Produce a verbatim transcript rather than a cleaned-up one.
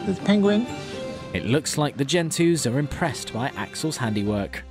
This penguin. It looks like the Gentoos are impressed by Axel's handiwork.